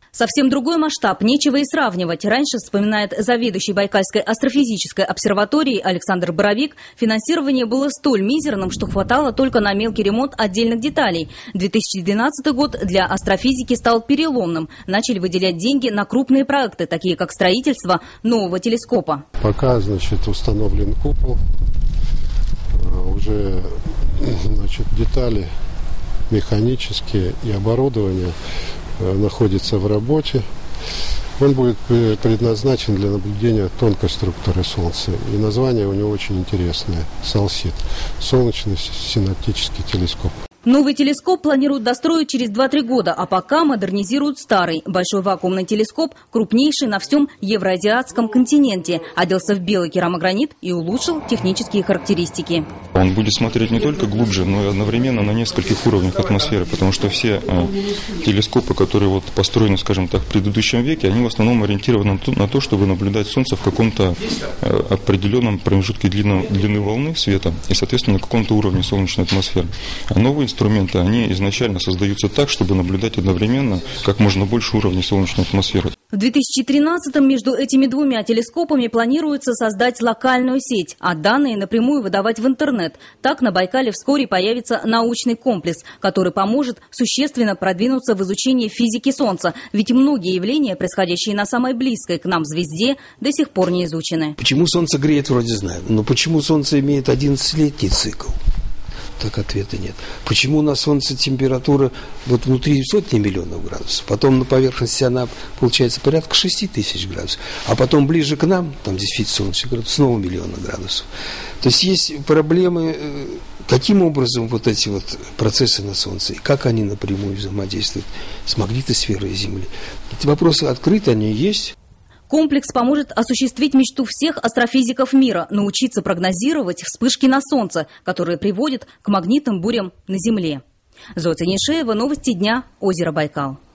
Совсем другой масштаб, нечего и сравнивать. Раньше, вспоминает заведующий Байкальской астрофизической обсерватории Александр Боровик, финансирование было столь мизерным, что хватало только на мелкий ремонт отдельных деталей. 2012 год для астрофизики стал переломным. Начали выделять деньги на крупные проекты, такие как строительство нового телескопа. Пока, установлен купол, уже, детали механические и оборудование находится в работе. Он будет предназначен для наблюдения тонкой структуры Солнца. И название у него очень интересное – СОЛСИТ – солнечный синоптический телескоп. Новый телескоп планируют достроить через 2-3 года, а пока модернизируют старый. Большой вакуумный телескоп, крупнейший на всем евроазиатском континенте, оделся в белый керамогранит и улучшил технические характеристики. Он будет смотреть не только глубже, но и одновременно на нескольких уровнях атмосферы, потому что все телескопы, которые построены, в предыдущем веке, они в основном ориентированы на то, чтобы наблюдать Солнце в каком-то определенном промежутке длины волны света и, соответственно, на каком-то уровне солнечной атмосферы. А новые инструменты, они изначально создаются так, чтобы наблюдать одновременно как можно больше уровней солнечной атмосферы. В 2013-м между этими двумя телескопами планируется создать локальную сеть, а данные напрямую выдавать в интернет. Так на Байкале вскоре появится научный комплекс, который поможет существенно продвинуться в изучении физики Солнца. Ведь многие явления, происходящие на самой близкой к нам звезде, до сих пор не изучены. Почему Солнце греет, вроде знаем. Но почему Солнце имеет 11-летний цикл? Так ответа нет. Почему на Солнце температура внутри сотни миллионов градусов, потом на поверхности она получается порядка 6 тысяч градусов, а потом ближе к нам, там действительно солнечный градус, снова миллиона градусов. То есть проблемы, каким образом эти процессы на Солнце, и как они напрямую взаимодействуют с магнитосферой Земли. Эти вопросы открыты, они есть. Комплекс поможет осуществить мечту всех астрофизиков мира – научиться прогнозировать вспышки на Солнце, которые приводят к магнитным бурям на Земле. Зоя Ценишеева, новости дня, озеро Байкал.